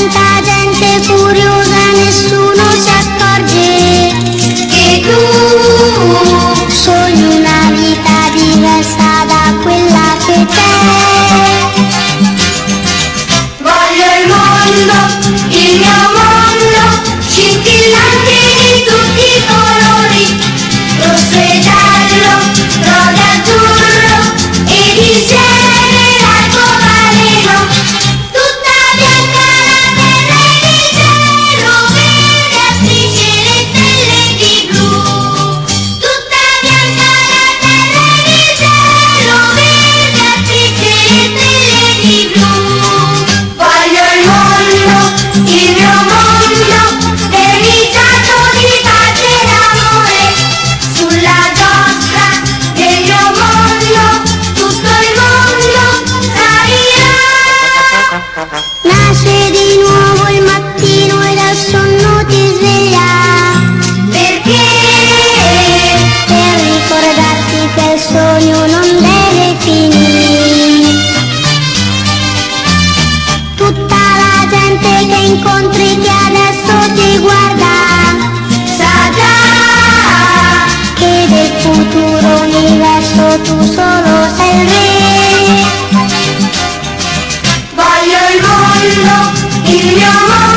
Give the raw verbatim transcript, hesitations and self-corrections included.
tanta gente curiosa, nessuno si accorge che tu sogni una vita diversa da quella che c'è. Voglio il mondo, il mio mondo, scintillante di tutti i colori, rosso e giallo, rosa e azzurro, ed insieme l'arcobaleno, tutta bianca la terra e di cielo, verde a strisce le stelle di blu, tutta bianca la terra e di cielo, verde a strisce le stelle di blu. Voglio il mondo, il mio mondo, verniciato di pace e d'amore, sulla giostra del mio mondo, tutto il mondo salirà. Nasce di nuovo il mattino e dal sonno ti sveglia, Perché? per ricordarti che il sogno non deve finire. Tutta la gente che incontri che adesso ti guarda Sa già che del futuro universo tu solo sei il re. voglio il mondo, il mio mondo.